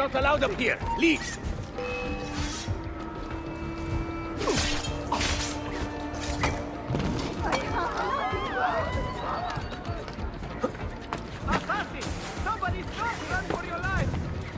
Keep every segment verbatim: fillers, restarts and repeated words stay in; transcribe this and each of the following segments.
Not allowed up here. Leave. Assassin! Somebody stop! Run for your life!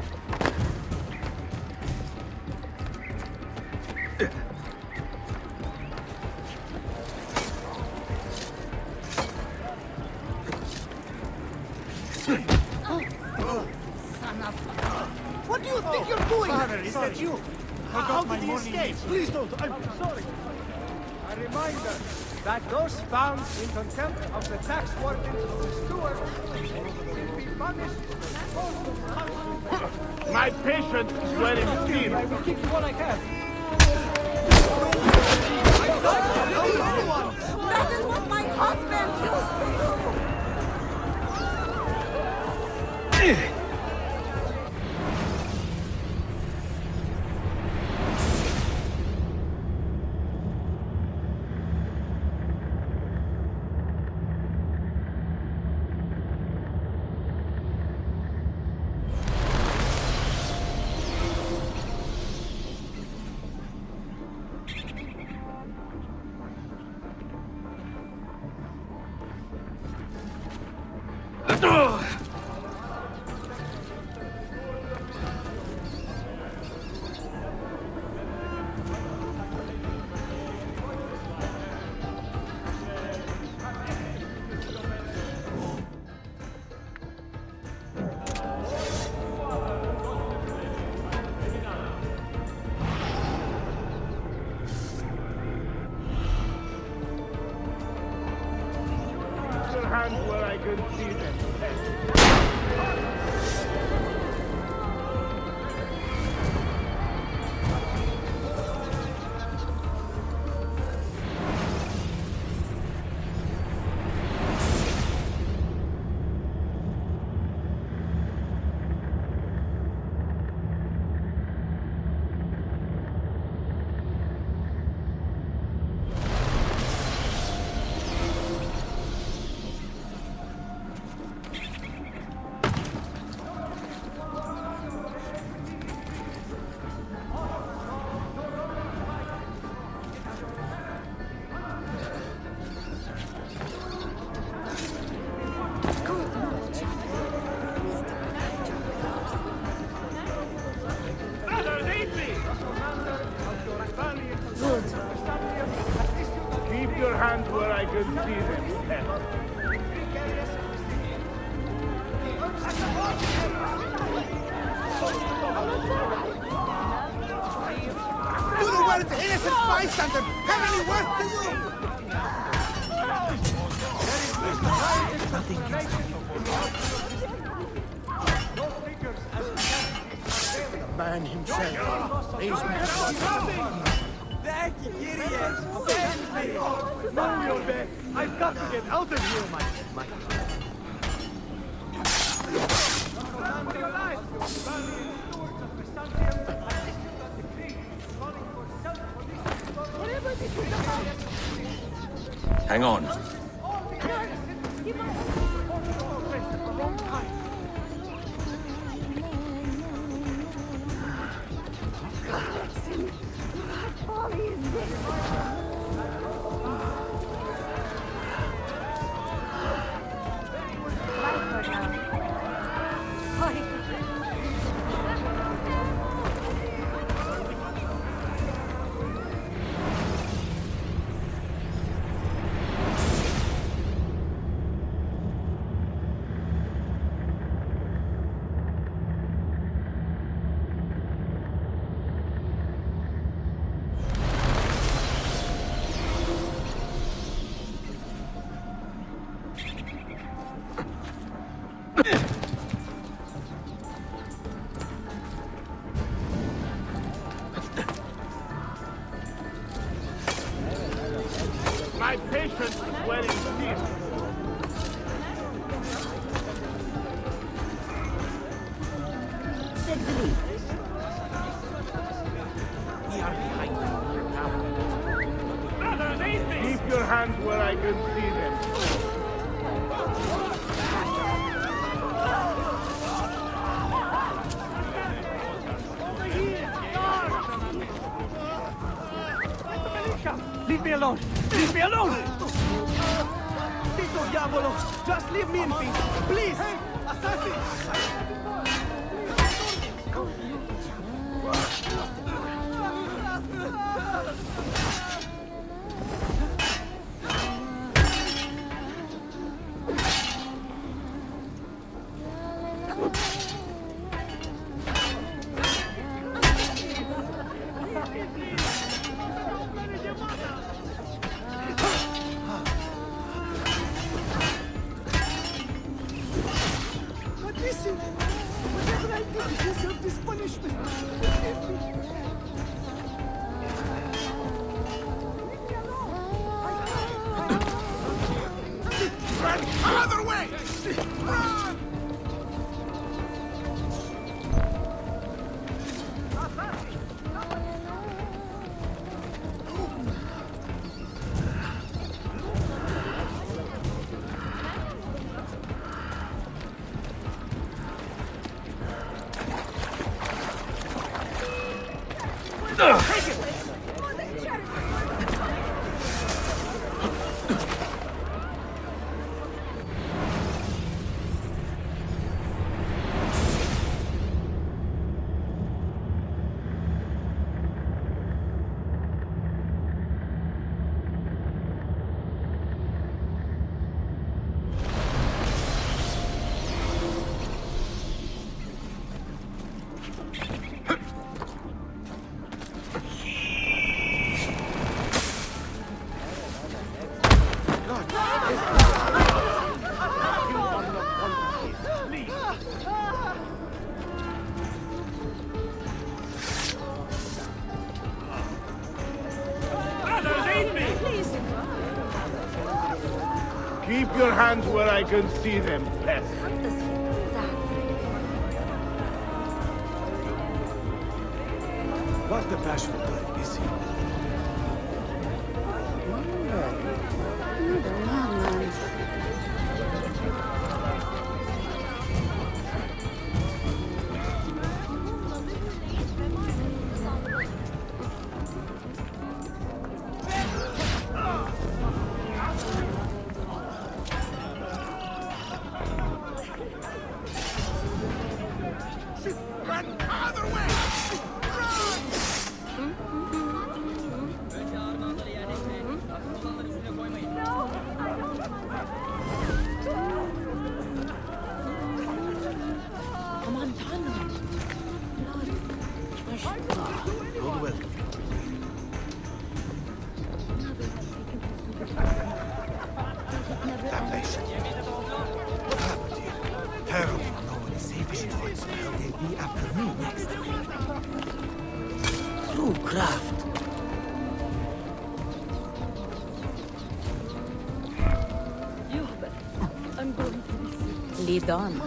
What do you think you're doing? Father, is that you? How, how did he escape? Please don't. I'm sorry. A reminder that those found in contempt of the tax wardens of the stewards will be punished with My patient is wearing steel. I will give you what I can. That is what my husband used to do! Where I can see them. Keep your hands where I can see them. You the one of the innocent bystander have any worth to you? Nothing can stop The man himself. These men. Thank you, idiot! Thank me! No, you're dead! I've got to get out of here, my... my... For your life! Hang on. My patient is wearing steel. We are behind you. Keep your hands where I can see them. Leave me alone! Leave me alone! Tito Diavolo! Just leave me in peace! Please! Hey! Assassin! Keep your hands where I can see them, pest. How does he do that? Not the bashful type, is he? Neither madman. Lead on.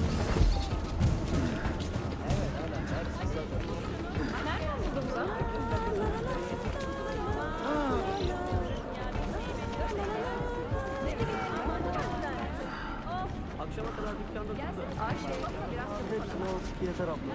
Akşama kadar dükkanda durdu. Hepsini al, yeter abla.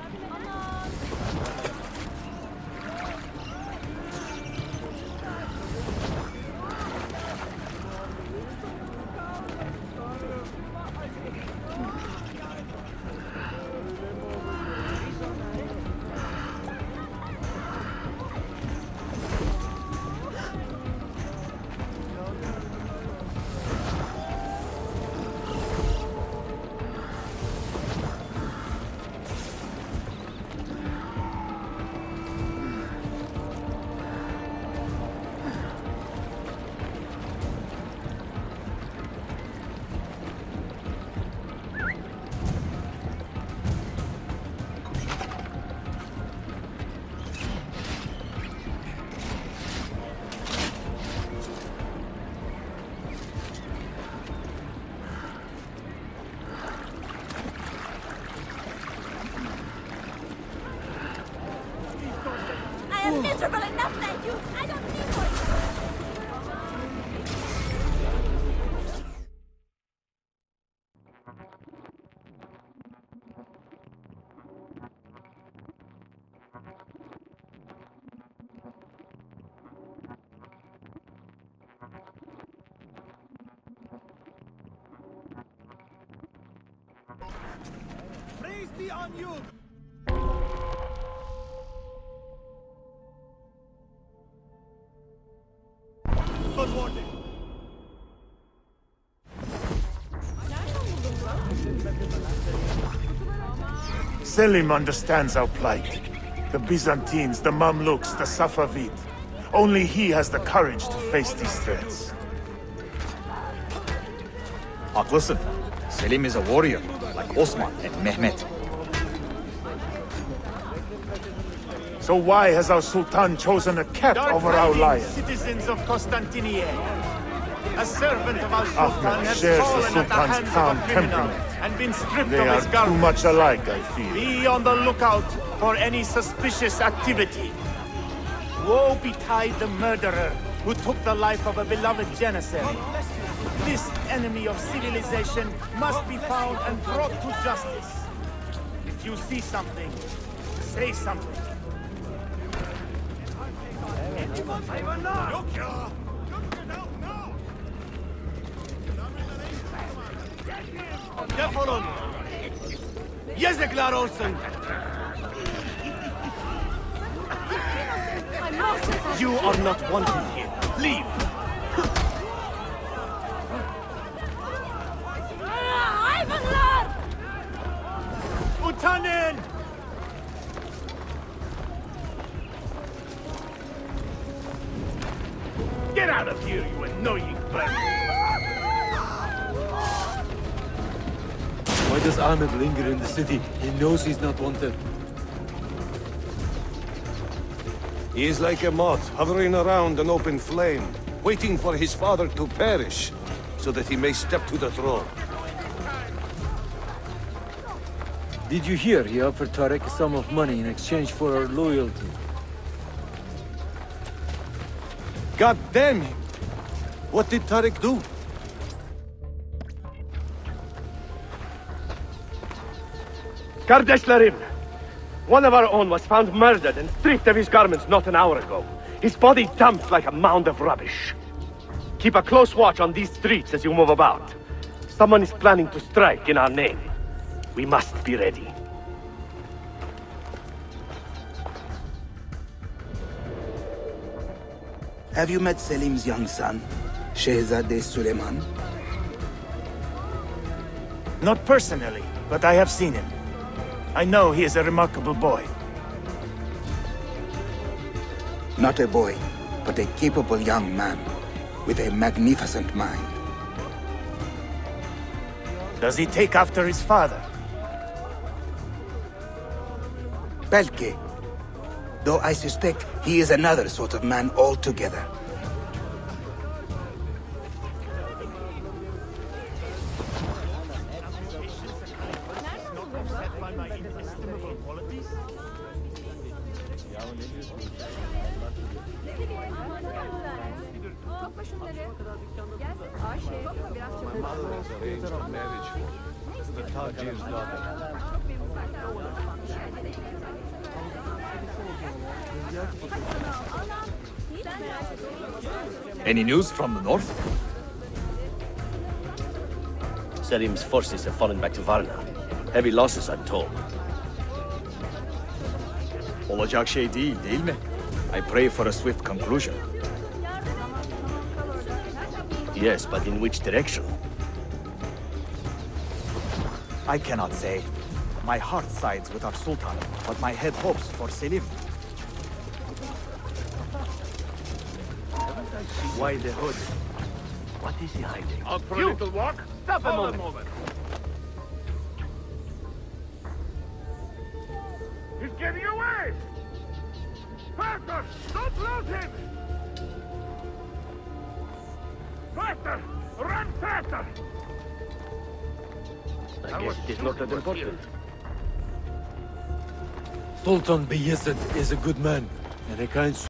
I'm miserable enough, thank you. I don't need more. be on you! Good morning. Selim understands our plight. The Byzantines, the Mamluks, the Safavid. Only he has the courage to face these threats. Haklısın. Selim is a warrior, like Osman and Mehmet. So why has our Sultan chosen a cat over our lion? Citizens of Constantinople. A servant of our Sultan Ahmed has shares the fallen at the Sultan's hands of calm a criminal temperament. and been stripped They of are his too garments. much alike, I feel. Be on the lookout for any suspicious activity. Woe betide the murderer who took the life of a beloved janissary. This enemy of civilization must be found and brought to justice. If you see something, say something. Defolun! Yazıklar olsun! You are not wanted here. Leave! Hayvanlar! Utanın! Get out of here, you annoying brat! Why does Ahmed linger in the city? He knows he's not wanted. He is like a moth hovering around an open flame, waiting for his father to perish, so that he may step to the throne. Did you hear he offered Tarek a sum of money in exchange for our loyalty? God damn him! What did Tariq do? Kardeşlerim! One of our own was found murdered and stripped of his garments not an hour ago. His body dumped like a mound of rubbish. Keep a close watch on these streets as you move about. Someone is planning to strike in our name. We must be ready. Have you met Selim's young son, Shehzade Suleiman? Not personally, but I have seen him. I know he is a remarkable boy. Not a boy, but a capable young man with a magnificent mind. Does he take after his father? Belki. Though I suspect he is another sort of man altogether. Any news from the north? Selim's forces have fallen back to Varna. Heavy losses, I'm told. Olacak şey değil, değil mi? I pray for a swift conclusion. Yes, but in which direction? I cannot say. My heart sides with our Sultan, but my head hopes for Selim. Why the hood? What is he hiding? Out for a little walk? Stop a moment. He's getting away! Faster! Don't lose him! Faster! Run faster! I guess it is not that important. Sultan Bayezid is a good man, and a kind